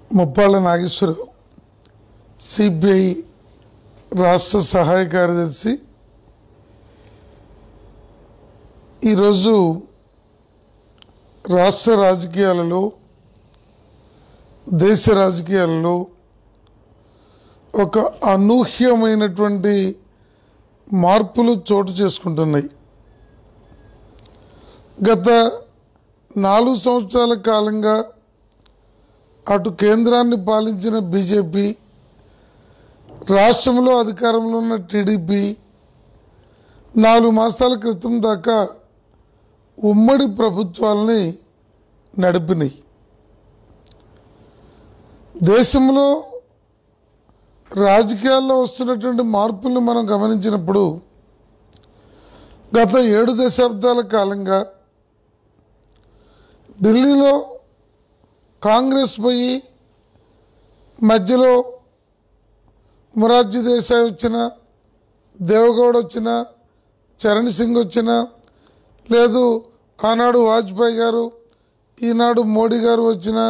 Muppalla Nageswararao CPI రాష్ట్ర సహాయ కార్యదర్శి. ఈరోజు రాష్ట్ర రాజకీయాలలో, దేశ రాజకీయాలలో ఒక అనూహ్యమైనటువంటి మార్పులు చోటు చేసుకుంటున్నాయి. గత 4 సంవత్సరాల కాలంగా అటు కేంద్రాన్ని పాలించిన బీజేపీ, రాష్ట్రంలో అధికారంలో ఉన్న టీడీపీ 4 మాసాల క్రితం దాకా ఉమ్మడి ప్రభుత్వాలని నడిపినాయి. దేశంలో రాజకీయాల్లో వస్తున్నటువంటి మార్పులను మనం గమనించినప్పుడు గత 7 దశాబ్దాల కాలంగా ఢిల్లీలో కాంగ్రెస్ పోయి మధ్యలో మొరార్జీ దేశాయ్ వచ్చిన, దేవగౌడ వచ్చిన, చరణ్ సింగ్ వచ్చిన, లేదు ఆనాడు వాజ్పేయి గారు, ఈనాడు మోడీ గారు వచ్చిన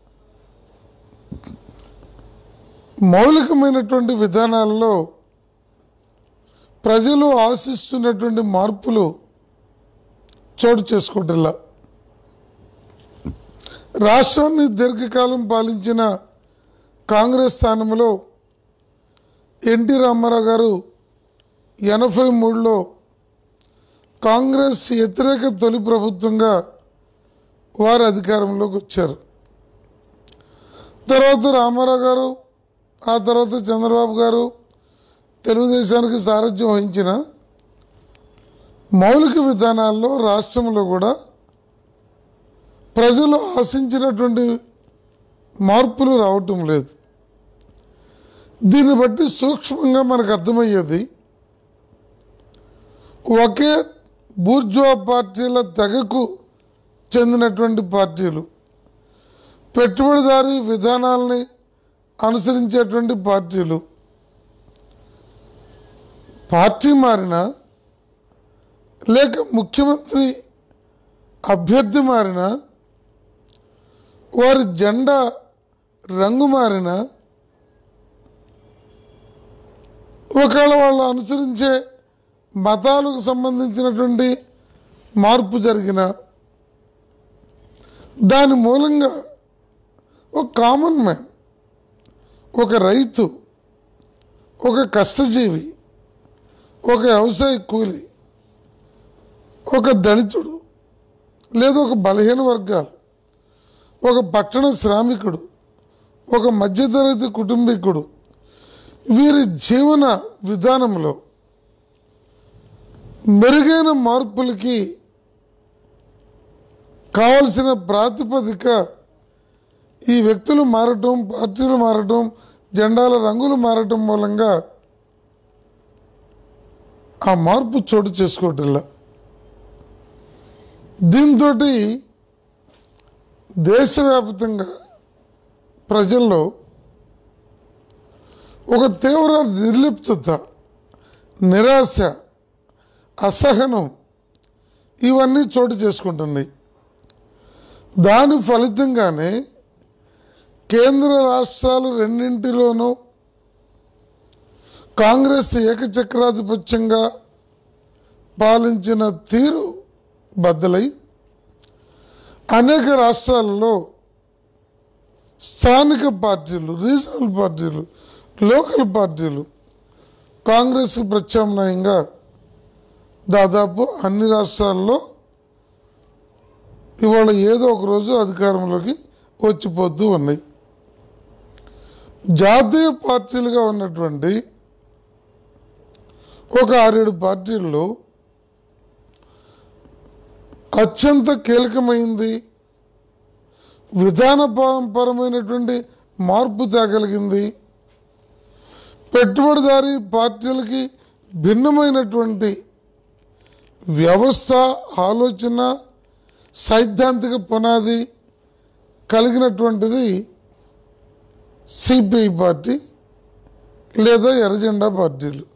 మౌలికమైనటువంటి విధానాల్లో ప్రజలు ఆశిస్తున్నటువంటి మార్పులు చోటు చేసుకుంటున్నా. రాష్ట్రాన్ని దీర్ఘకాలం పాలించిన కాంగ్రెస్ స్థానంలో ఎన్టీ రామారావు గారు 83లో కాంగ్రెస్ వ్యతిరేక తొలి ప్రభుత్వంగా వారు అధికారంలోకి వచ్చారు. తర్వాత రామారావు గారు, ఆ తర్వాత చంద్రబాబు గారు తెలుగుదేశానికి సారథ్యం వహించిన మౌలిక విధానాల్లో రాష్ట్రంలో కూడా ప్రజలు ఆశించినటువంటి మార్పులు రావటం లేదు. దీన్ని బట్టి సూక్ష్మంగా మనకు అర్థమయ్యేది, ఒకే బూర్జువా పార్టీల తెగకు చెందినటువంటి పార్టీలు, పెట్టుబడిదారీ విధానాలని అనుసరించేటువంటి పార్టీలు పార్టీ మారినా లేక ముఖ్యమంత్రి అభ్యర్థి మారినా, వారి జెండా రంగు మారినా, ఒకవేళ వాళ్ళు అనుసరించే మతాలకు సంబంధించినటువంటి మార్పు జరిగిన, దాని మూలంగా ఒక కామన్ మ్యాన్, ఒక రైతు, ఒక కష్టజీవి, ఒక వ్యవసాయ కూలి, ఒక దళితుడు, లేదా ఒక బలహీన వర్గాలు, ఒక పట్టణ శ్రామికుడు, ఒక మధ్యతరగతి కుటుంబీకుడు, వీరి జీవన విధానంలో మెరుగైన మార్పులకి కావలసిన ప్రాతిపదిక ఈ వ్యక్తులు మారటం, పార్టీలు మారటం, జెండాల రంగులు మారటం మూలంగా ఆ మార్పు చోటు చేసుకోవట్లా. దీంతో దేశవ్యాప్తంగా ప్రజల్లో ఒక తీవ్ర నిర్లిప్తత, నిరాశ, అసహనం ఇవన్నీ చోటు చేసుకుంటున్నాయి. దాని ఫలితంగానే కేంద్ర రాష్ట్రాలు రెండింటిలోనూ కాంగ్రెస్ ఏకచక్రాధిపత్యంగా పాలించిన తీరు బద్దలై అనేక రాష్ట్రాలలో స్థానిక పార్టీలు, రీజనల్ పార్టీలు, లోకల్ పార్టీలు కాంగ్రెస్కు ప్రత్యామ్నాయంగా దాదాపు అన్ని రాష్ట్రాల్లో ఇవాళ ఏదో ఒక రోజు అధికారంలోకి వచ్చిపోతూ ఉన్నాయి. జాతీయ పార్టీలుగా ఉన్నటువంటి ఒక 6-7 పార్టీల్లో అత్యంత కీలకమైంది, విధానపరమైనటువంటి మార్పు తేగలిగింది, పెట్టుబడిదారీ పార్టీలకి భిన్నమైనటువంటి వ్యవస్థ, ఆలోచన, సైద్ధాంతిక పునాది కలిగినటువంటిది సిపిఐ పార్టీ లేదా ఎర్రజెండా పార్టీలు.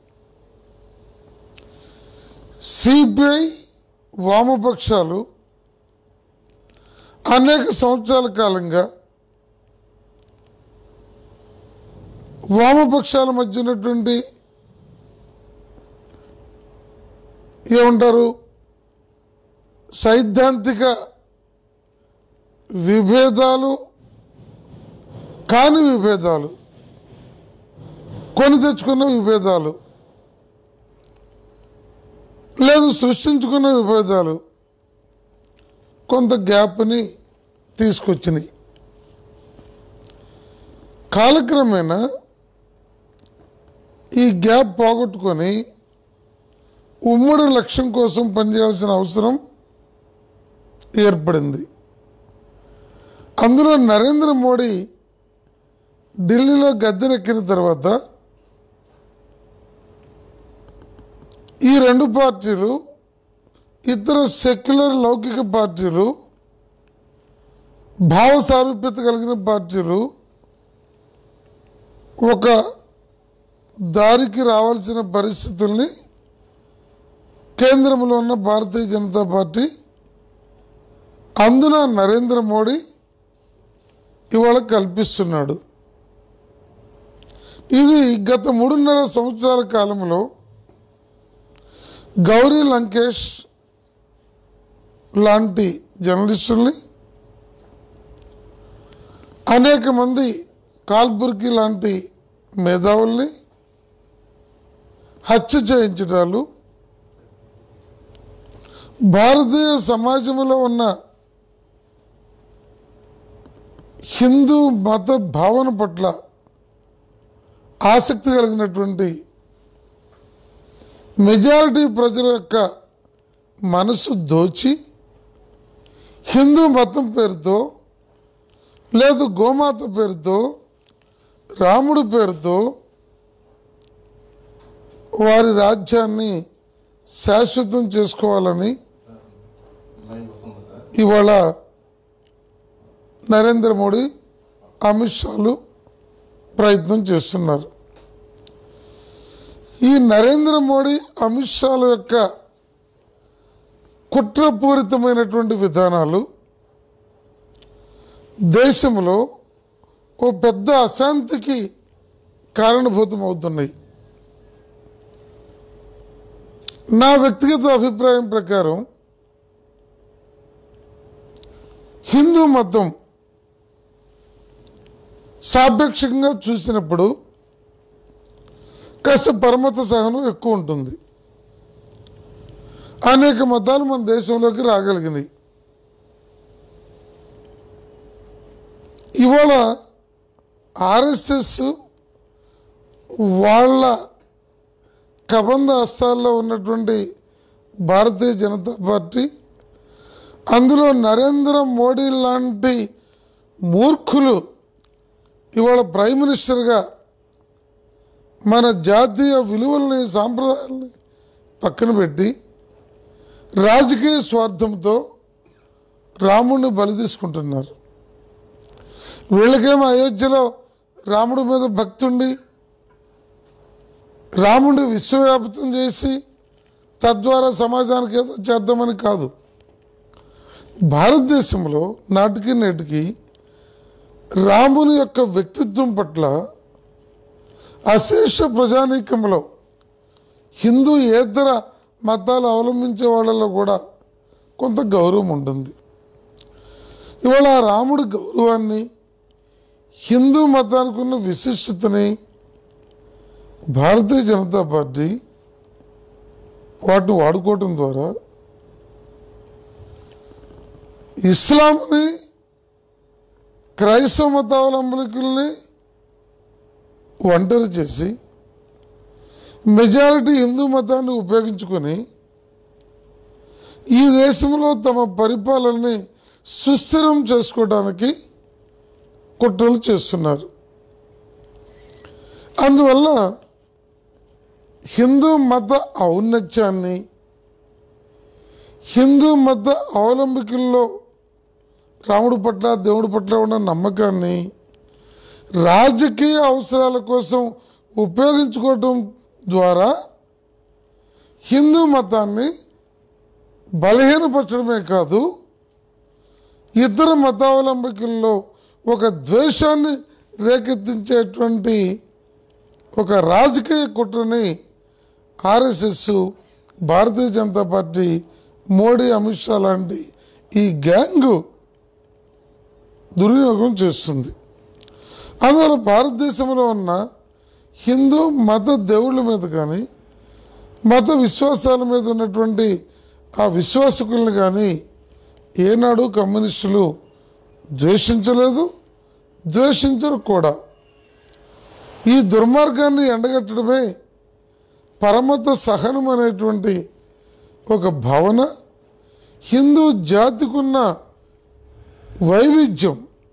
సిపిఐ వామపక్షాలు అనేక సంవత్సరాల కాలంగా వామపక్షాల మధ్య ఉన్నటువంటి ఏమంటారు సైద్ధాంతిక విభేదాలు కాని విభేదాలు, కొని తెచ్చుకున్న విభేదాలు, లేదు సృష్టించుకున్న విభేదాలు కొంత గ్యాప్ని తీసుకొచ్చినాయి. కాలక్రమేణా ఈ గ్యాప్ పోగొట్టుకొని ఉమ్మడి లక్ష్యం కోసం పనిచేయాల్సిన అవసరం ఏర్పడింది. అందులో నరేంద్ర మోడీ ఢిల్లీలో గద్దెనెక్కిన తర్వాత ఈ రెండు పార్టీలు, ఇతర సెక్యులర్ లౌకిక పార్టీలు, భావ సారూప్యత కలిగిన పార్టీలు ఒక దారికి రావాల్సిన పరిస్థితుల్ని కేంద్రంలో ఉన్న భారతీయ జనతా పార్టీ, అందున నరేంద్ర మోడీ ఇవాళ కల్పిస్తున్నాడు. ఇది గత 3.5 సంవత్సరాల కాలంలో గౌరీ లంకేష్ లాంటి జర్నలిస్టుల్ని, అనేక మంది కాల్బుర్గి లాంటి మేధావుల్ని హత్య చేయించడాలు, భారతీయ సమాజంలో ఉన్న హిందూ మత భావన పట్ల ఆసక్తి కలిగినటువంటి మెజారిటీ ప్రజల యొక్క మనసు దోచి హిందూ మతం పేరుతో, లేదు గోమాత పేరుతో, రాముడి పేరుతో వారి రాజ్యాన్ని శాశ్వతం చేసుకోవాలని ఇవాళ నరేంద్ర మోడీ, అమిత్ షాలు ప్రయత్నం చేస్తున్నారు. ఈ నరేంద్ర మోడీ, అమిత్ షాల యొక్క కుట్రపూరితమైనటువంటి విధానాలు దేశంలో ఓ పెద్ద అశాంతికి కారణభూతమవుతున్నాయి. నా వ్యక్తిగత అభిప్రాయం ప్రకారం హిందూ మతం సాపేక్షంగా చూసినప్పుడు కాస్త పరమత సహనం ఎక్కువ ఉంటుంది. అనేక మతాలు మన దేశంలోకి రాగలిగినాయి. ఇవాళ ఆర్ఎస్ఎస్ వాళ్ళ కబంధ హస్తాల్లో ఉన్నటువంటి భారతీయ జనతా పార్టీ, అందులో నరేంద్ర మోడీ లాంటి మూర్ఖులు ఇవాళ ప్రైమ్ మినిస్టర్గా మన జాతీయ విలువల్ని, సాంప్రదాయాల్ని పక్కన పెట్టి రాజకీయ స్వార్థంతో రాముడిని బలి తీసుకుంటున్నారు. వీళ్ళకేమో అయోధ్యలో రాముడి మీద భక్తుండి రాముడిని విశ్వవ్యాప్తం చేసి తద్వారా సమాజానికి ఏదో చేద్దామని కాదు. భారతదేశంలో నాటికి నేటికి రాముని యొక్క వ్యక్తిత్వం పట్ల అశేష ప్రజానీకంలో హిందూ ఏతర మతాలు అవలంబించే వాళ్ళలో కూడా కొంత గౌరవం ఉంటుంది. ఇవాళ ఆ రాముడి గౌరవాన్ని, హిందూ మతానికి ఉన్న విశిష్టతని భారతీయ జనతా పార్టీ వాటిని వాడుకోవటం ద్వారా ఇస్లాంని, క్రైస్తవ మతావలంబికుల్ని ఒంటరి చేసి మెజారిటీ హిందూ మతాన్ని ఉపయోగించుకొని ఈ దేశంలో తమ పరిపాలనని సుస్థిరం చేసుకోవడానికి కుట్రలు చేస్తున్నారు. అందువల్ల హిందూ మత ఔన్నత్యాన్ని, హిందూ మత అవలంబికుల్లో రాముడి పట్ల, దేవుడి పట్ల ఉన్న నమ్మకాన్ని రాజకీయ అవసరాల కోసం ఉపయోగించుకోవటం ద్వారా హిందూ మతాన్ని బలహీనపరచడమే కాదు, ఇతర మతావలంబికుల్లో ఒక ద్వేషాన్ని రేకెత్తించేటువంటి ఒక రాజకీయ కుట్రని ఆర్ఎస్ఎస్, భారతీయ జనతా పార్టీ, మోడీ, అమిత్ షా లాంటి ఈ గ్యాంగు దుర్వినియోగం చేస్తుంది. అందువల్ల భారతదేశంలో ఉన్న హిందూ మత దేవుళ్ళ మీద కానీ మత విశ్వాసాల మీద ఉన్నటువంటి ఆ విశ్వాసకులను కానీ ఏనాడు కమ్యూనిస్టులు ద్వేషించలేదు, ద్వేషించరు కూడా. ఈ దుర్మార్గాన్ని ఎండగట్టడమే పరమత సహనం అనేటువంటి ఒక భావన హిందూ జాతికున్న వైవిధ్యం,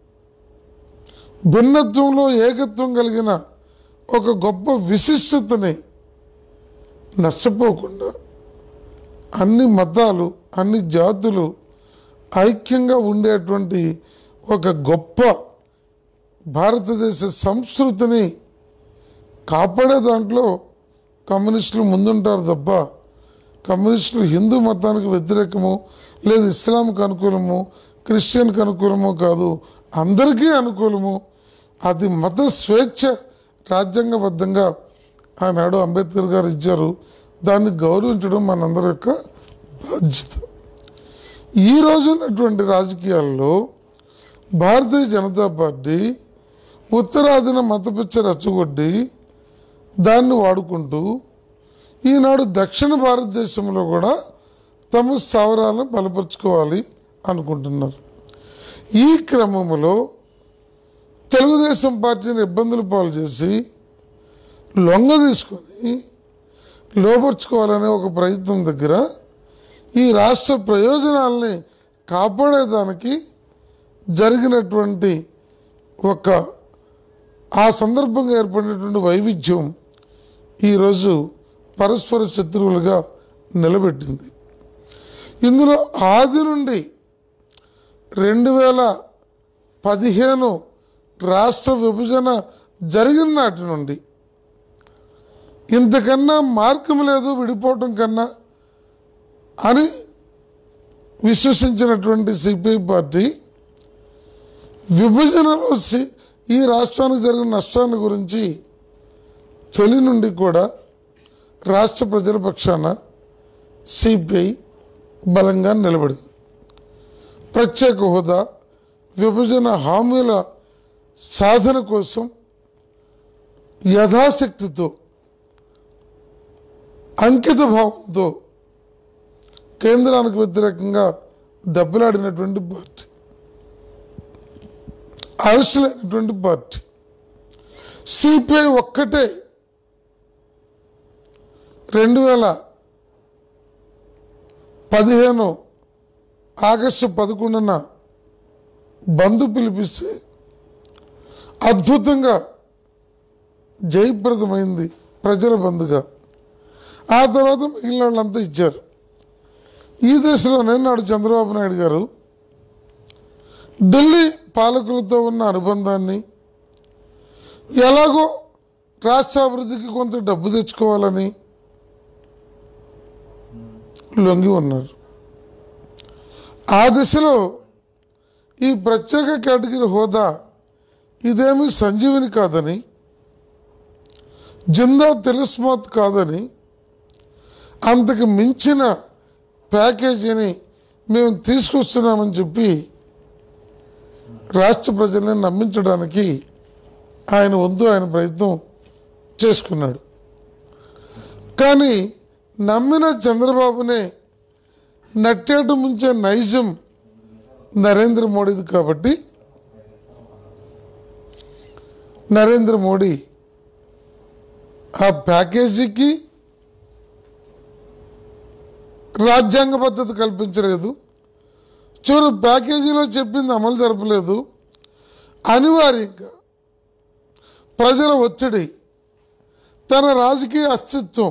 భిన్నత్వంలో ఏకత్వం కలిగిన ఒక గొప్ప విశిష్టతని నష్టపోకుండా అన్ని మతాలు, అన్ని జాతులు ఐక్యంగా ఉండేటువంటి ఒక గొప్ప భారతదేశ సంస్కృతిని కాపాడే దాంట్లో కమ్యూనిస్టులు ముందుంటారు తప్ప కమ్యూనిస్టులు హిందూ మతానికి వ్యతిరేకము, లేదు ఇస్లాంకి అనుకూలము, క్రిస్టియన్కి అనుకూలము కాదు, అందరికీ అనుకూలము. అది మత స్వేచ్ఛ రాజ్యాంగబద్ధంగా ఆనాడు అంబేద్కర్ గారు ఇచ్చారు. దాన్ని గౌరవించడం మనందరి యొక్క బాధ్యత. ఈ రోజు ఉన్నటువంటి రాజకీయాల్లో భారతీయ జనతా పార్టీ ఉత్తరాదిన మతపిచ్చ రెచ్చగొట్టి దాన్ని వాడుకుంటూ ఈనాడు దక్షిణ భారతదేశంలో కూడా తమ స్థావరాలను బలపరుచుకోవాలి అనుకుంటున్నారు. ఈ క్రమంలో తెలుగుదేశం పార్టీని ఇబ్బందులు పాలు చేసి లొంగ తీసుకొని లోపరుచుకోవాలనే ఒక ప్రయత్నం దగ్గర ఈ రాష్ట్ర ప్రయోజనాలని కాపాడేదానికి జరిగినటువంటి ఒక ఆ సందర్భంగా ఏర్పడినటువంటి వైవిధ్యం ఈరోజు పరస్పర శత్రువులుగా నిలబెట్టింది. ఇందులో ఆది నుండి 2015 రాష్ట్ర విభజన జరిగిన నాటి నుండి ఇంతకన్నా మార్గం లేదు విడిపోవటం కన్నా అని విశ్వసించినటువంటి సిపిఐ పార్టీ విభజనలో ఈ రాష్ట్రానికి జరిగిన నష్టాన్ని గురించి తొలి నుండి కూడా రాష్ట్ర ప్రజల పక్షాన సిపిఐ బలంగా నిలబడింది. ప్రత్యేక హోదా, విభజన హామీల సాధన కోసం యథాశక్తితో, అంకిత భావంతో కేంద్రానికి వ్యతిరేకంగా దెబ్బలాడినటువంటి పార్టీ, అరెస్టులైనటువంటి పార్టీ. సిపిఐ ఒక్కటే 2015 ఆగస్టు 11న బంద్ పిలిపిస్తే అద్భుతంగా జయప్రదమైంది ప్రజల బంద్గా. ఆ తర్వాత మిగిలిన వాళ్ళంతా ఇచ్చారు. ఈ దశలోనే నాడు చంద్రబాబు నాయుడు గారు ఢిల్లీ పాలకులతో ఉన్న అనుబంధాన్ని ఎలాగో రాష్ట్రాభివృద్ధికి కొంత డబ్బు తెచ్చుకోవాలని లొంగి ఉన్నారు. ఆ దిశలో ఈ ప్రత్యేక కేటగిరీ హోదా ఇదేమీ సంజీవిని కాదని, జిందా తిలిస్మాత్ కాదని, అంతకు మించిన ప్యాకేజీని మేము తీసుకొస్తున్నామని చెప్పి రాష్ట్ర ప్రజల్ని నమ్మించడానికి ఆయన వంతు ఆయన ప్రయత్నం చేసుకున్నాడు. కానీ నమ్మిన చంద్రబాబునే నట్టేటు ముంచే నైజం నరేంద్ర మోడీది కాబట్టి నరేంద్ర మోడీ ఆ ప్యాకేజీకి రాజ్యాంగ పద్ధతి కల్పించలేదు, చివరి ప్యాకేజీలో చెప్పింది అమలు జరపలేదు. అనివార్యంగా ప్రజల ఒత్తిడి, తన రాజకీయ అస్తిత్వం,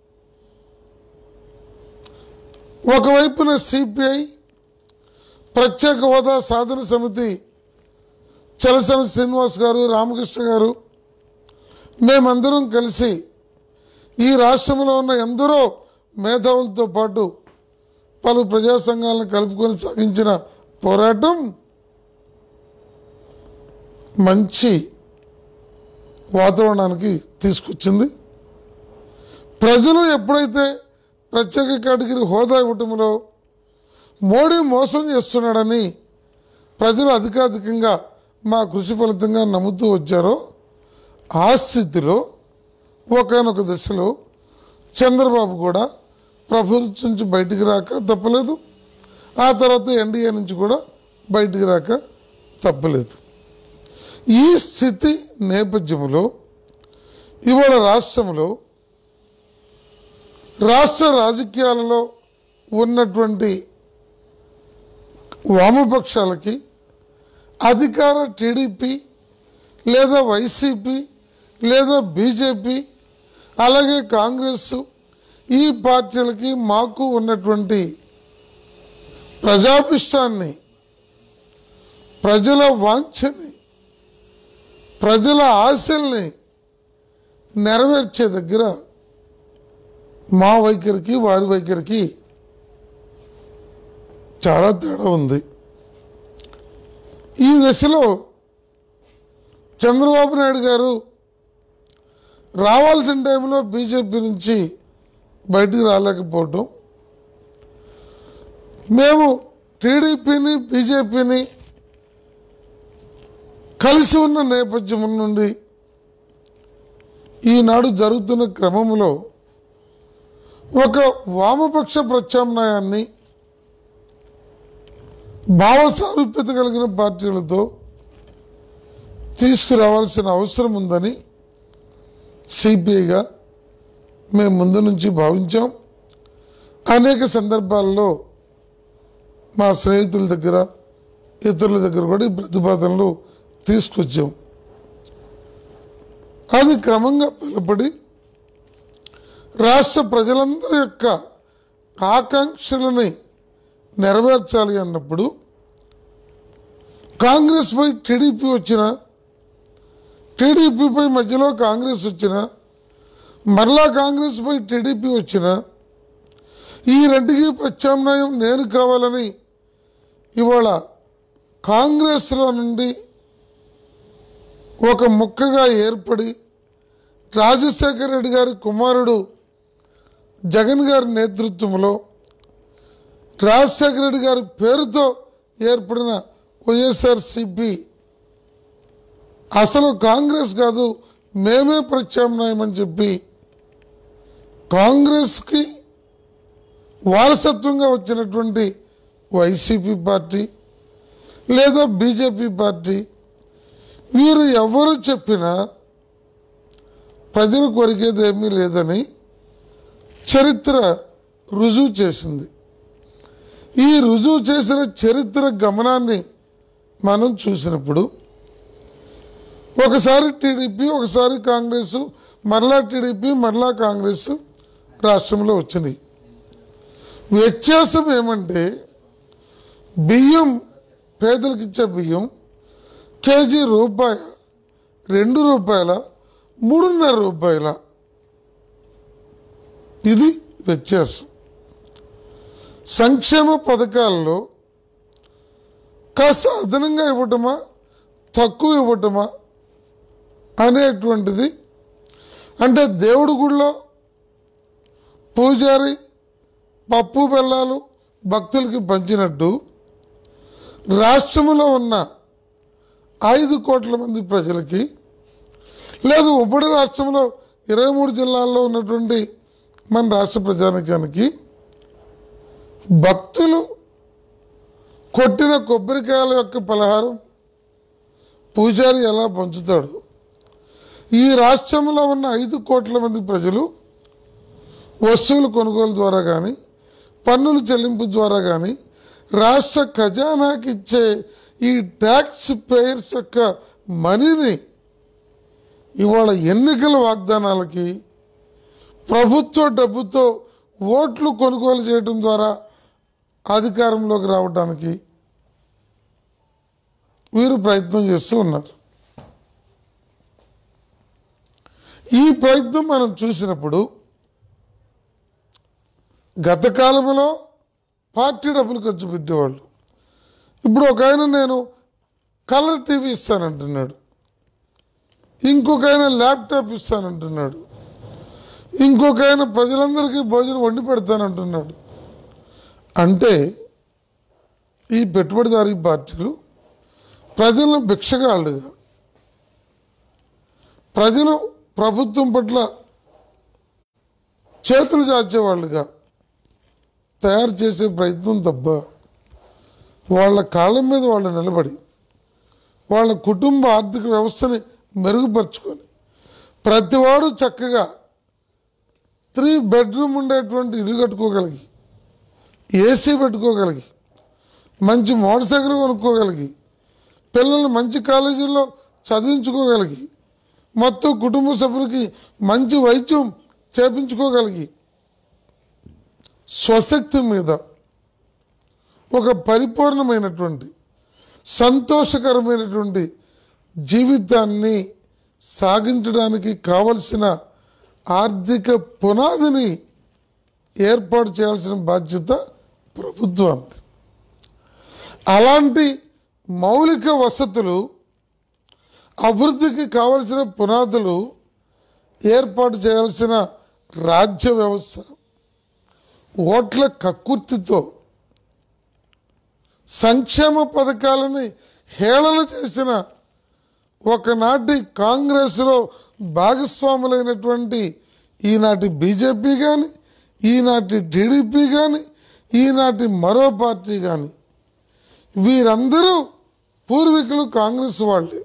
ఒకవైపున సిపిఐ ప్రత్యేక హోదా సాధన సమితి చలసాని శ్రీనివాస్ గారు, రామకృష్ణ గారు, మేమందరం కలిసి ఈ రాష్ట్రంలో ఉన్న ఎందరో మేధావులతో పాటు పలు ప్రజా సంఘాలను కలుపుకొని సాగించిన పోరాటం మంచి వాతావరణానికి తీసుకొచ్చింది. ప్రజలు ఎప్పుడైతే ప్రత్యేక కేటగిరీ హోదా ఇవ్వటంలో మోడీ మోసం చేస్తున్నాడని ప్రజలు అధికాధికంగా మా కృషి ఫలితంగా నమ్ముతూ వచ్చారో ఆ స్థితిలో ఒకానొక దశలో చంద్రబాబు కూడా ప్రభుత్వం నుంచి బయటికి రాక తప్పలేదు. ఆ తర్వాత ఎన్డీఏ నుంచి కూడా బయటికి రాక తప్పలేదు. ఈ స్థితి నేపథ్యంలో ఇవాళ రాష్ట్రంలో రాష్ట్ర రాజకీయాలలో ఉన్నటువంటి వామపక్షాలకి అధికార టీడీపీ లేదా వైసీపీ లేదా బీజేపీ అలాగే కాంగ్రెస్ ఈ పార్టీలకి మాకు ఉన్నటువంటి ప్రజాభిష్టాన్ని, ప్రజల వాంఛని, ప్రజల ఆశల్ని నెరవేర్చే దగ్గర మా వైఖరికి వారి వైఖరికి చాలా తేడా ఉంది. ఈ దశలో చంద్రబాబు నాయుడు గారు రావాల్సిన టైంలో బీజేపీ నుంచి బయటికి రాలేకపోవటం, మేము టీడీపీని బీజేపీని కలిసి ఉన్న నేపథ్యం నుండి ఈనాడు జరుగుతున్న క్రమంలో ఒక వామపక్ష ప్రత్యామ్నాయాన్ని భావ సారూప్యత కలిగిన పార్టీలతో తీసుకురావాల్సిన అవసరం ఉందని సిపిఐగా మేము ముందు నుంచి భావించాం. అనేక సందర్భాల్లో మా స్నేహితుల దగ్గర ఇతరుల దగ్గర కూడా ఈ ప్రతిపాదనలు తీసుకొచ్చాం. అది క్రమంగా బలపడి రాష్ట్ర ప్రజలందరి యొక్క ఆకాంక్షలని నెరవేర్చాలి అన్నప్పుడు కాంగ్రెస్ పై టీడీపీ వచ్చిన, టీడీపీపై మధ్యలో కాంగ్రెస్ వచ్చిన, మరలా కాంగ్రెస్ పై టీడీపీ వచ్చిన, ఈ రెండుకి ప్రత్యామ్నాయం నేను కావాలని ఇవాళ కాంగ్రెస్లో నుండి ఒక ముక్కగా ఏర్పడి రాజశేఖర రెడ్డి గారి కుమారుడు జగన్ గారి నేతృత్వంలో రాజశేఖర రెడ్డి గారి పేరుతో ఏర్పడిన వైఎస్ఆర్సిపి అసలు కాంగ్రెస్ కాదు మేమే ప్రత్యామ్నాయం అని చెప్పి కాంగ్రెస్కి వారసత్వంగా వచ్చినటువంటి వైసీపీ పార్టీ లేదా బీజేపీ పార్టీ వీరు ఎవరు చెప్పినా ప్రజలు కొరికేది ఏమీ లేదని చరిత్ర రుజువు చేసింది. ఈ రుజువు చేసిన చరిత్ర గమనాన్ని మనం చూసినప్పుడు ఒకసారి టీడీపీ, ఒకసారి కాంగ్రెస్, మరలా టీడీపీ, మరలా కాంగ్రెస్ రాష్ట్రంలో వచ్చినాయి. వ్యత్యాసం ఏమంటే బియ్యం, పేదలకు ఇచ్చే బియ్యం కేజీ రూపాయ, 2 రూపాయల, 3.5 రూపాయల, ఇది వ్యత్యాసం. సంక్షేమ పథకాల్లో కాస్త అదనంగా ఇవ్వటమా తక్కువ ఇవ్వటమా అనేటువంటిది, అంటే దేవుడి గుడిలో పూజారి పప్పు బెల్లాలు భక్తులకి పంచినట్టు రాష్ట్రంలో ఉన్న 5 కోట్ల మంది ప్రజలకి, లేదు ఉమ్మడి రాష్ట్రంలో 23 జిల్లాల్లో ఉన్నటువంటి మన రాష్ట్ర ప్రజానికానికి భక్తులు కొట్టిన కొబ్బరికాయల యొక్క పలహారం పూజారి ఎలా పంచుతాడు, ఈ రాష్ట్రంలో ఉన్న 5 కోట్ల మంది ప్రజలు వస్తువుల కొనుగోలు ద్వారా కానీ పన్నుల చెల్లింపు ద్వారా కానీ రాష్ట్ర ఖజానాకి ఇచ్చే ఈ ట్యాక్స్ పేయర్స్ యొక్క మనీని ఇవాళ ఎన్నికల వాగ్దానాలకి ప్రభుత్వ డబ్బుతో ఓట్లు కొనుగోలు చేయడం ద్వారా అధికారంలోకి రావడానికి వీరు ప్రయత్నం చేస్తూ ఉన్నారు. ఈ ప్రయత్నం మనం చూసినప్పుడు గత కాలంలో పార్టీ డబ్బులు ఖర్చు పెట్టేవాళ్ళు. ఇప్పుడు ఒక ఆయన నేను కలర్ టీవీ ఇస్తానంటున్నాడు. ఇంకొక ఆయన ల్యాప్టాప్ ఇస్తానంటున్నాడు, ఇంకొక ఆయన ప్రజలందరికీ భోజనం వండి పెడతానంటున్నాడు. అంటే ఈ పెట్టుబడిదారీ పార్టీలు ప్రజలను భిక్షగాళ్ళుగా, ప్రజలు ప్రభుత్వం పట్ల చేతులు చాచేవాళ్ళుగా తయారు చేసే ప్రయత్నం తప్ప వాళ్ళ కాళ్ళ మీద వాళ్ళు నిలబడి వాళ్ళ కుటుంబ ఆర్థిక వ్యవస్థని మెరుగుపరుచుకొని ప్రతివాడు చక్కగా 3 బెడ్రూమ్ ఉండేటువంటి ఇల్లు కట్టుకోగలిగి, ఏసీ పెట్టుకోగలిగి, మంచి మోటార్ సైకిల్ కొనుక్కోగలిగి, పిల్లల్ని మంచి కాలేజీల్లో చదివించుకోగలిగి, మొత్తం కుటుంబ సభ్యులకి మంచి వైద్యం చేపించుకోగలిగి, స్వశక్తి మీద ఒక పరిపూర్ణమైనటువంటి సంతోషకరమైనటువంటి జీవితాన్ని సాగించడానికి కావలసిన ఆర్థిక పునాదిని ఏర్పాటు చేయాల్సిన బాధ్యత ప్రభుత్వానికి. అలాంటి మౌలిక వసతులు, అభివృద్ధికి కావలసిన పునాదులు ఏర్పాటు చేయాల్సిన రాజ్య వ్యవస్థ ఓట్ల కక్కుర్తితో సంక్షేమ పథకాలని హేళన చేసిన ఒకనాటి కాంగ్రెస్లో భాగస్వాములైనటువంటి ఈనాటి బీజేపీ కానీ, ఈనాటి టీడీపీ కానీ, ఈనాటి మరో పార్టీ కానీ, వీరందరూ పూర్వీకులు కాంగ్రెస్ వాళ్ళే.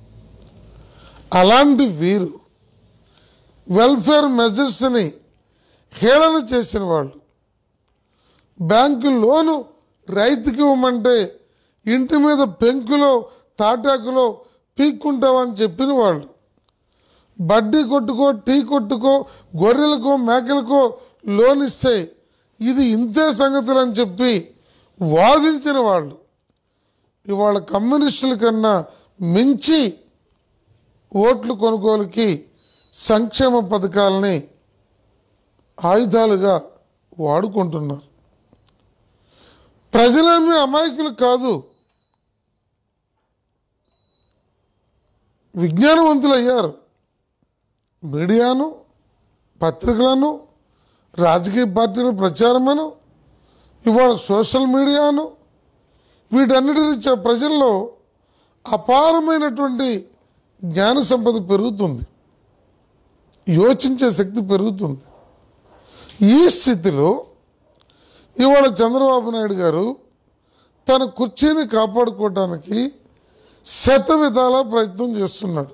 అలాంటి వీరు వెల్ఫేర్ మెజర్స్ని హేళన చేసిన వాళ్ళు, బ్యాంకు లోను రైతుకి ఇవ్వమంటే ఇంటి మీద పెంకులో తాటాకులో పీక్కుంటామని చెప్పిన వాళ్ళు, బడ్డీ కొట్టుకో, టీ కొట్టుకో, గొర్రెలకో మేకలకో లోన్ ఇస్తే ఇది ఇంతే సంగతులు అని చెప్పి వాదించిన వాళ్ళు ఇవాళ కమ్యూనిస్టుల కన్నా మించి ఓట్లు కొనుగోలుకి సంక్షేమ పథకాలని ఆయుధాలుగా వాడుకుంటున్నారు. ప్రజలేమీ అమాయకులు కాదు, విజ్ఞానవంతులు అయ్యారు. మీడియాను, పత్రికలను, రాజకీయ పార్టీల ప్రచారమను, ఇవాళ సోషల్ మీడియాను, వీటన్నిటి రీత్యా ప్రజల్లో అపారమైనటువంటి జ్ఞాన సంపద పెరుగుతుంది, యోచించే శక్తి పెరుగుతుంది. ఈ స్థితిలో ఇవాళ చంద్రబాబు నాయుడు గారు తన కుర్చీని కాపాడుకోవడానికి శత విధాల ప్రయత్నం చేస్తున్నాడు.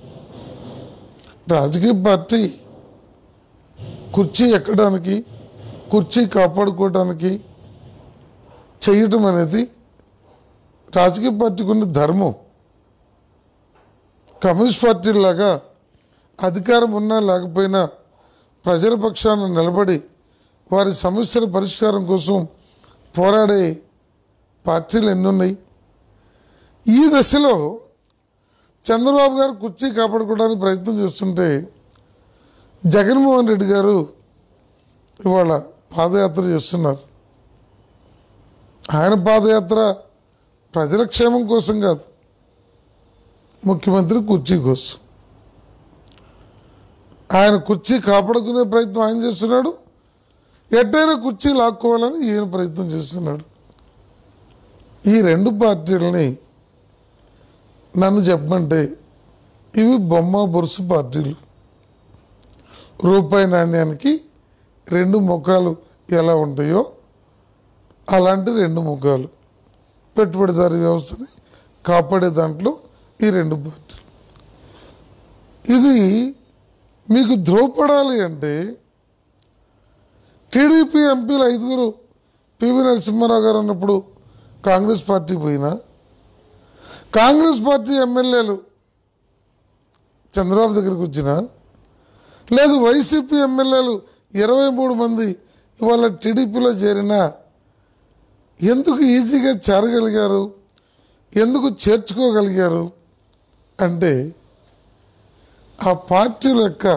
రాజకీయ పార్టీ కుర్చీ ఎక్కడానికి, కుర్చీ కాపాడుకోవడానికి చేయటం అనేది రాజకీయ పార్టీకి ఉన్న ధర్మం. కమ్యూనిస్ట్ పార్టీలాగా అధికారం ఉన్నా లేకపోయినా ప్రజల పక్షాన నిలబడి వారి సమస్యల పరిష్కారం కోసం పోరాడే పార్టీలు ఎన్నున్నాయి. ఈ దశలో చంద్రబాబు గారు కుర్చీ కాపాడుకోవడానికి ప్రయత్నం చేస్తుంటే జగన్మోహన్ రెడ్డి గారు ఇవాళ పాదయాత్ర చేస్తున్నారు. ఆయన పాదయాత్ర ప్రజల క్షేమం కోసం కాదు, ముఖ్యమంత్రి కుర్చీ కోసం. ఆయన కుర్చీ కాపాడుకునే ప్రయత్నం ఆయన చేస్తున్నాడు, ఎట్టైనా కుర్చీ లాక్కోవాలని ఈయన ప్రయత్నం చేస్తున్నాడు. ఈ రెండు పార్టీలని నన్ను చెప్పమంటే ఇవి బొమ్మ బొరుసు పార్టీలు. రూపాయి నాణ్యానికి 2 ముఖాలు ఎలా ఉంటాయో అలాంటి 2 ముఖాలు. పెట్టుబడిదారీ వ్యవస్థని కాపాడే దాంట్లో ఈ 2 పార్టీలు. ఇది మీకు ధ్రువపడాలి అంటే టీడీపీ ఎంపీలు 5 పివి నరసింహారావు గారు అన్నప్పుడు కాంగ్రెస్ పార్టీ పోయినా, కాంగ్రెస్ పార్టీ ఎమ్మెల్యేలు చంద్రబాబు దగ్గరికి వచ్చినా, లేదు వైసీపీ ఎమ్మెల్యేలు 23 మంది ఇవాళ టీడీపీలో చేరినా ఎందుకు ఈజీగా చేరగలిగారు, ఎందుకు చేర్చుకోగలిగారు అంటే ఆ పార్టీల యొక్క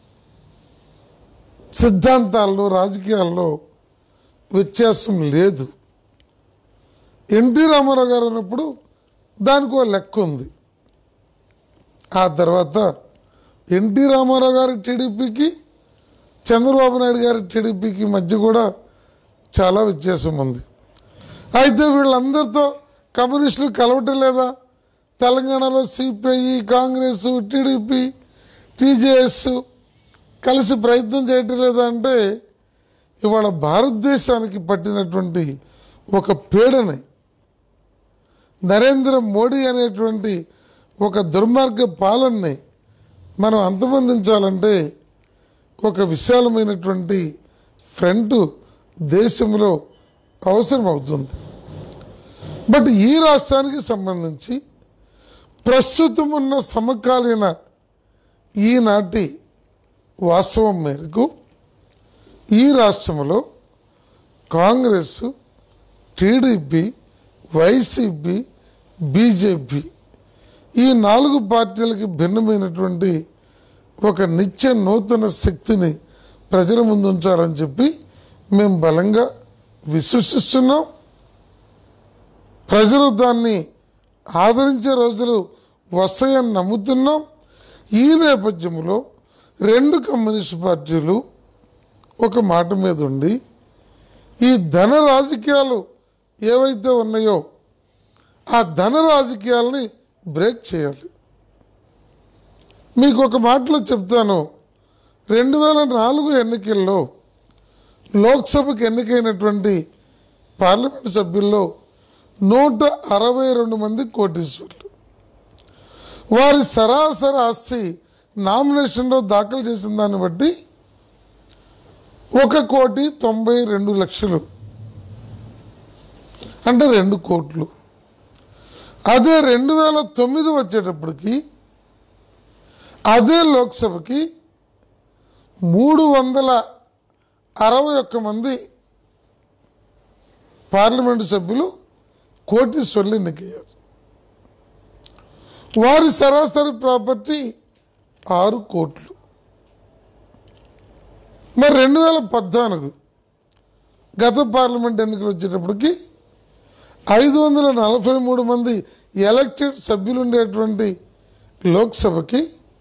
సిద్ధాంతాల్లో, రాజకీయాల్లో వ్యత్యాసం లేదు. ఎన్టీ రామారావు గారు అన్నప్పుడు దానికి ఒక లెక్క ఉంది. ఆ తర్వాత ఎన్టీ రామారావు గారి టీడీపీకి చంద్రబాబు నాయుడు గారి టీడీపీకి మధ్య కూడా చాలా వ్యత్యాసం ఉంది. అయితే వీళ్ళందరితో కమ్యూనిస్టులు కలవటం లేదా? తెలంగాణలో సిపిఐ, కాంగ్రెస్, టీడీపీ, టీజేఎస్ కలిసి ప్రయత్నం చేయటం లేదా అంటే ఇవాళ భారతదేశానికి పట్టినటువంటి ఒక పీడని నరేంద్ర మోడీ అనేటువంటి ఒక దుర్మార్గ పాలనని మనం అంతమొందించాలంటే ఒక విశాలమైనటువంటి ఫ్రంట్ దేశంలో అవసరం అవుతుంది. బట్ ఈ రాష్ట్రానికి సంబంధించి ప్రస్తుతం ఉన్న సమకాలీన ఈనాటి వాస్తవం మేరకు ఈ రాష్ట్రంలో కాంగ్రెస్, టీడీపీ, వైసీపీ, బీజేపీ ఈ 4 పార్టీలకి భిన్నమైనటువంటి ఒక నిత్య నూతన శక్తిని ప్రజల ముందు ఉంచాలని చెప్పి మేము బలంగా విశ్వసిస్తున్నాం. ప్రజలు దాన్ని ఆదరించే రోజులు వస్తాయని నమ్ముతున్నాం. ఈ నేపథ్యంలో 2 కమ్యూనిస్ట్ పార్టీలు ఒక మాట మీద ఉండి ఈ ధన రాజకీయాలు ఏవైతే ఉన్నాయో ఆ ధన రాజకీయాలని బ్రేక్ చేయాలి. మీకు ఒక మాటలో చెప్తాను. 2004 ఎన్నికల్లో లోక్సభకు ఎన్నికైనటువంటి పార్లమెంట్ సభ్యుల్లో 162 మంది కోటీశ్వరులు. వారి సరాసరి ఆస్తి నామినేషన్లో దాఖలు చేసిన దాన్ని బట్టి 1,92,00,000 అంటే 2 కోట్లు. అదే 2009 వచ్చేటప్పటికి అదే లోక్సభకి 361 మంది పార్లమెంటు సభ్యులు కోటీశ్వర్లు ఎన్నికయ్యారు. వారి సరాసరి ప్రాపర్టీ 6 కోట్లు. మరి 2014 గత పార్లమెంట్ ఎన్నికలు వచ్చేటప్పటికి 543 మంది ఎలక్టెడ్ సభ్యులు ఉండేటువంటి లోక్సభకి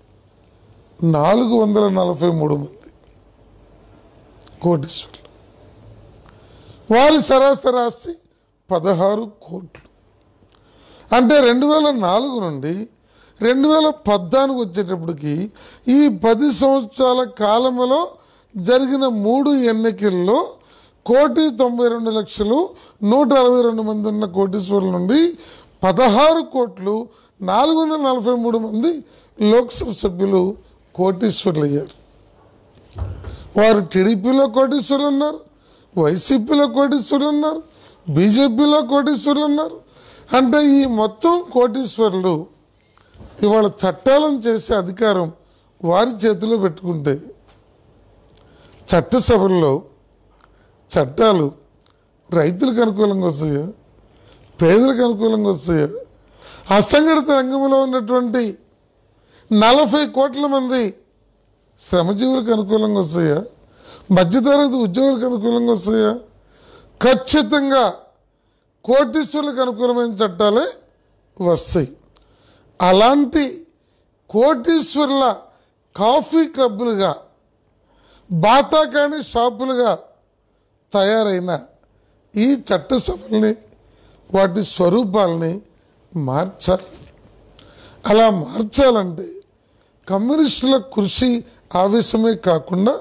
443 మంది కోటీశ్వర్లు. వారి సరాసరి ఆస్తి 16 కోట్లు. అంటే 2004 నుండి 2014 వచ్చేటప్పటికి ఈ 10 సంవత్సరాల కాలంలో జరిగిన 3 ఎన్నికల్లో 1,92,00,000 162 మంది ఉన్న కోటీశ్వరుల నుండి 16 కోట్లు 443 మంది లోక్సభ సభ్యులు కోటీశ్వరులు అయ్యారు. వారు టీడీపీలో కోటీశ్వరులు ఉన్నారు, వైసీపీలో కోటీశ్వరులు ఉన్నారు, బీజేపీలో కోటీశ్వరులు ఉన్నారు. అంటే ఈ మొత్తం కోటీశ్వరులు ఇవాళ చట్టాలను చేసే అధికారం వారి చేతిలో పెట్టుకుంటే చట్టసభల్లో చట్టాలు రైతులకు అనుకూలంగా వస్తాయా, పేదలకు అనుకూలంగా వస్తాయా, అసంఘటిత రంగంలో ఉన్నటువంటి 40 కోట్ల మంది శ్రమజీవులకు అనుకూలంగా వస్తాయా, మధ్యతరగతి ఉద్యోగులకు అనుకూలంగా వస్తాయా? ఖచ్చితంగా కోటీశ్వరులకు అనుకూలమైన చట్టాలే వస్తాయి. అలాంటి కోటీశ్వరుల కాఫీ క్లబ్బులుగా, బాతాకాని షాపులుగా తయారైన ఈ చట్టసభల్ని వాటి స్వరూపాలని మార్చాలి. అలా మార్చాలంటే కమ్యూనిస్టుల కృషి ఆవేశమే కాకుండా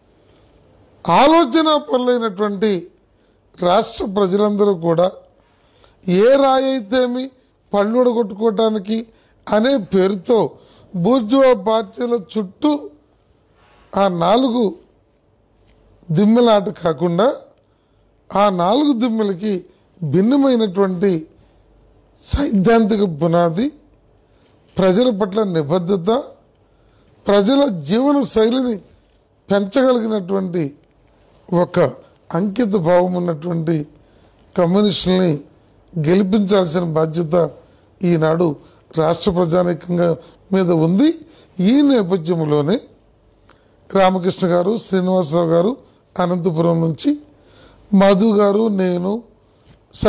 ఆలోచన పరులైనటువంటి రాష్ట్ర ప్రజలందరూ కూడా ఏ రాయైతేమి పళ్ళుడ కొట్టుకోవటానికి అనే పేరుతో బూర్జువా పార్టీల చుట్టూ ఆ 4 దిమ్మెలాట కాకుండా ఆ 4 దిమ్మెలకి భిన్నమైనటువంటి సైద్ధాంతిక పునాది, ప్రజల పట్ల నిబద్ధత, ప్రజల జీవన శైలిని పెంచగలిగినటువంటి ఒక అంకిత భావం ఉన్నటువంటి కమ్యూనిస్టుల్ని గెలిపించాల్సిన బాధ్యత ఈనాడు రాష్ట్ర ప్రజానీకంగా మీద ఉంది. ఈ నేపథ్యంలోనే రామకృష్ణ గారు, శ్రీనివాసరావు గారు అనంతపురం నుంచి, మధు గారు, నేను,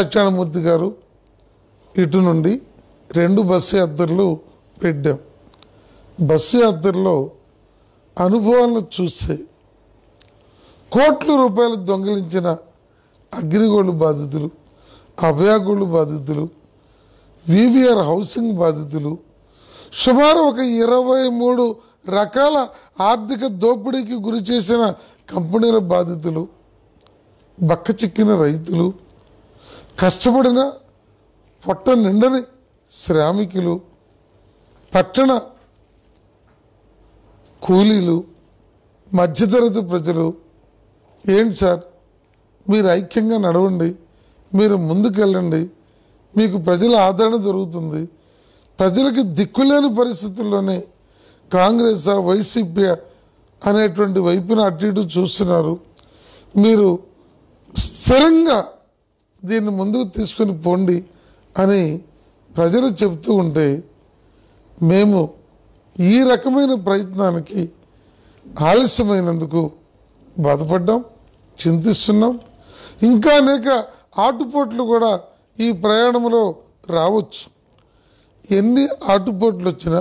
సత్యనారాయణమూర్తి గారు ఇటు నుండి 2 బస్సు యాత్రలు పెట్టాం. బస్సు యాత్రలో అనుభవాలను చూస్తే కోట్ల రూపాయలు దొంగిలించిన అగ్రిగోల్డ్ బాధితులు, అభయగోల్డ్ బాధితులు, వివిఆర్ హౌసింగ్ బాధితులు, సుమారు ఒక 23 రకాల ఆర్థిక దోపిడీకి గురి చేసిన కంపెనీల బాధితులు, బక్క చిక్కిన రైతులు, కష్టపడిన పొట్ట నిండని శ్రామికులు, పట్టణ కూలీలు, మధ్యతరగతి ప్రజలు, ఏంటి సార్ మీరు ఐక్యంగా నడవండి, మీరు ముందుకెళ్ళండి, మీకు ప్రజల ఆదరణ దొరుకుతుంది. ప్రజలకి దిక్కులేని పరిస్థితుల్లోనే కాంగ్రెస్ వైసీపీ అనేటువంటి వైపున అటు ఇటు చూస్తున్నారు. మీరు స్థిరంగా దీన్ని ముందుకు తీసుకుని పోండి అని ప్రజలు చెప్తూ ఉంటే మేము ఈ రకమైన ప్రయత్నానికి ఆలస్యమైనందుకు బాధపడ్డాం, చింతిస్తున్నాం. ఇంకా అనేక ఆటుపోట్లు కూడా ఈ ప్రయాణంలో రావచ్చు. ఎన్ని ఆటుపోట్లు వచ్చినా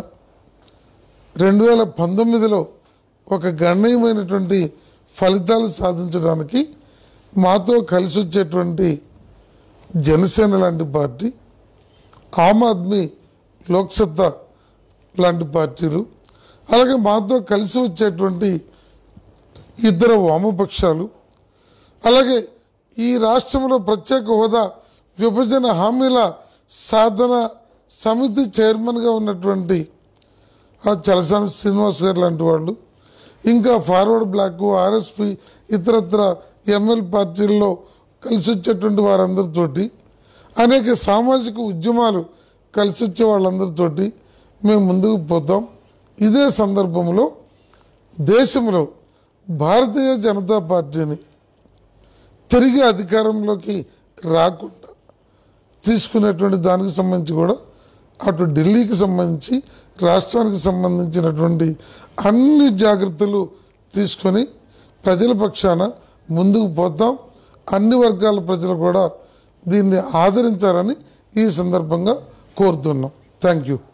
2019లో ఒక గణనీయమైనటువంటి ఫలితాలు సాధించడానికి మాతో కలిసి వచ్చేటువంటి జనసేన లాంటి పార్టీ, ఆమ్ ఆద్మీ లోక్సత్తా లాంటి పార్టీలు, అలాగే మాతో కలిసి వచ్చేటువంటి ఇతర వామపక్షాలు, అలాగే ఈ రాష్ట్రంలో ప్రత్యేక హోదా విభజన హామీల సాధన సమితి చైర్మన్గా ఉన్నటువంటి చలసాని శ్రీనివాస్ గారు లాంటి వాళ్ళు, ఇంకా ఫార్వర్డ్ బ్లాక్, ఆర్ఎస్పి, ఇతరత్ర ఎంఎల్ పార్టీల్లో కలిసి వచ్చేటువంటి వారందరితోటి, అనేక సామాజిక ఉద్యమాలు కలిసి వచ్చే వాళ్ళందరితోటి మేము ముందుకు పోతాం. ఇదే సందర్భంలో దేశంలో భారతీయ జనతా పార్టీని తిరిగి అధికారంలోకి రాకుండా తీసుకునేటువంటి దానికి సంబంధించి కూడా అటు ఢిల్లీకి సంబంధించి రాష్ట్రానికి సంబంధించినటువంటి అన్ని జాగ్రత్తలు తీసుకొని ప్రజల పక్షాన ముందుకు పోతాం. అన్ని వర్గాల ప్రజలు కూడా దీన్ని ఆదరించాలని ఈ సందర్భంగా కోరుతున్నాం. Thank you.